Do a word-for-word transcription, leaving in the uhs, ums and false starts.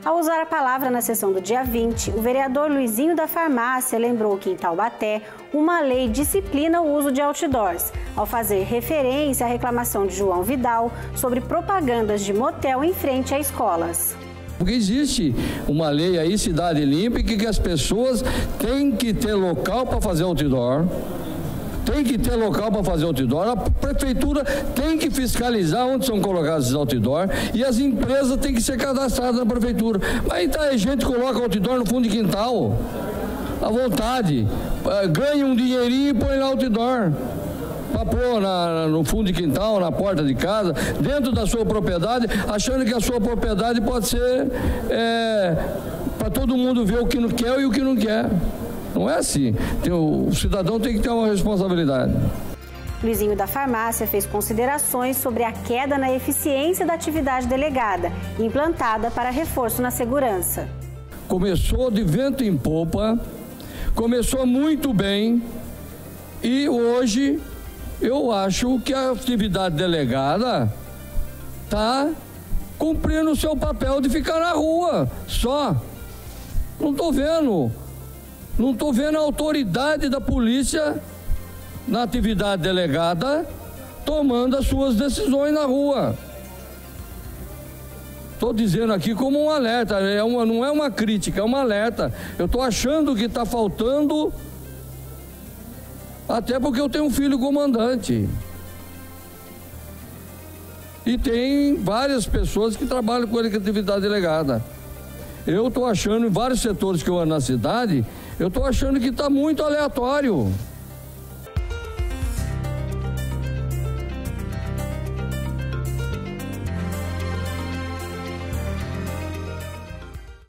Ao usar a palavra na sessão do dia vinte, o vereador Luizinho da Farmácia lembrou que em Taubaté uma lei disciplina o uso de outdoors, ao fazer referência à reclamação de João Vidal sobre propagandas de motel em frente a escolas. Porque existe uma lei aí, Cidade Limpa, que, que as pessoas têm que ter local para fazer outdoor. Tem que ter local para fazer outdoor, a prefeitura tem que fiscalizar onde são colocados esses outdoor e as empresas têm que ser cadastradas na prefeitura. Mas então a gente coloca outdoor no fundo de quintal, à vontade, ganha um dinheirinho e põe lá outdoor. Para pôr na, no fundo de quintal, na porta de casa, dentro da sua propriedade, achando que a sua propriedade pode ser é, para todo mundo ver o que não quer e o que não quer. Não é assim. Tem, o cidadão tem que ter uma responsabilidade. Luizinho da Farmácia fez considerações sobre a queda na eficiência da atividade delegada, implantada para reforço na segurança. Começou de vento em popa, começou muito bem e hoje eu acho que a atividade delegada está cumprindo o seu papel de ficar na rua, só. Não estou vendo. Não estou vendo a autoridade da polícia na atividade delegada tomando as suas decisões na rua. Estou dizendo aqui como um alerta, é uma, não é uma crítica, é um alerta. Eu estou achando que está faltando, até porque eu tenho um filho comandante. E tem várias pessoas que trabalham com ele com atividade delegada. Eu estou achando, em vários setores que eu ando na cidade, eu estou achando que está muito aleatório.